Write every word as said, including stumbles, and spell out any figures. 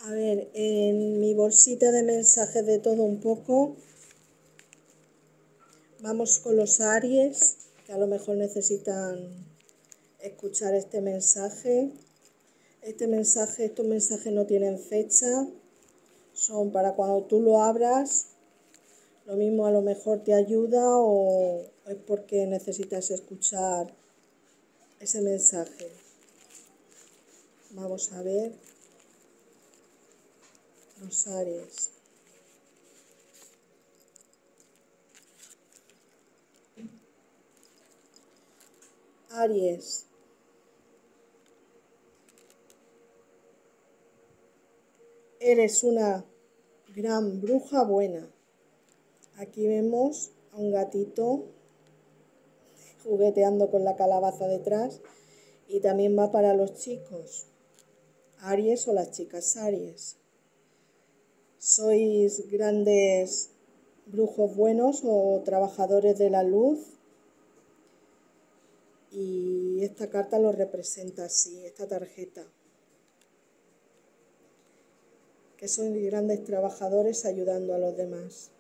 A ver, en mi bolsita de mensajes de todo un poco, vamos con los Aries, que a lo mejor necesitan escuchar este mensaje. Este mensaje, estos mensajes no tienen fecha, son para cuando tú lo abras, lo mismo a lo mejor te ayuda o es porque necesitas escuchar ese mensaje. Vamos a ver los Aries. Aries. Eres una gran bruja buena. Aquí vemos a un gatito jugueteando con la calabaza detrás y también va para los chicos Aries o las chicas Aries. Sois grandes brujos buenos o trabajadores de la luz y esta carta lo representa así, esta tarjeta. Que sois grandes trabajadores ayudando a los demás.